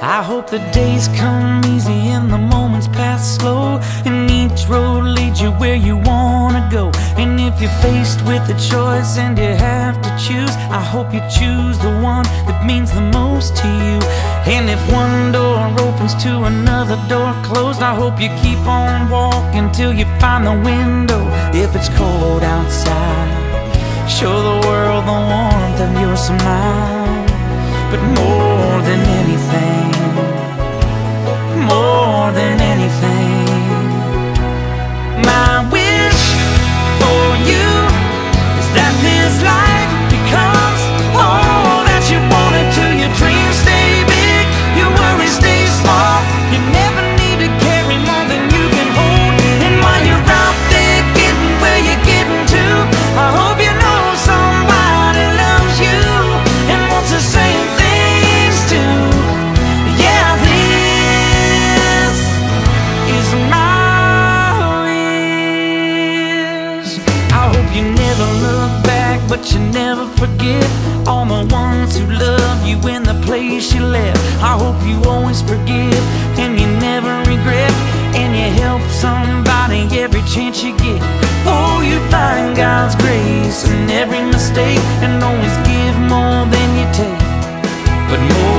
I hope the days come easy and the moments pass slow, and each road leads you where you wanna go. And if you're faced with a choice and you have to choose, I hope you choose the one that means the most to you. And if one door opens to another door closed, I hope you keep on walking till you find the window. If it's cold outside, show the world the warmth of your smile. But more than anything, more than anything, my wish for you is that this life becomes all that you want it to. Your dreams stay big, your worries stay small. You never need to carry more than you can hold. And while you're out there getting where you're getting to, I hope you know somebody loves you and wants the same things too. Yeah, this is my wish. I hope you never look back, but you never forget all the ones who love you in the place you left. I hope you always forgive and you never regret, and you help somebody every chance you get. Oh, you find God's grace in every mistake, and always give more than you take. But more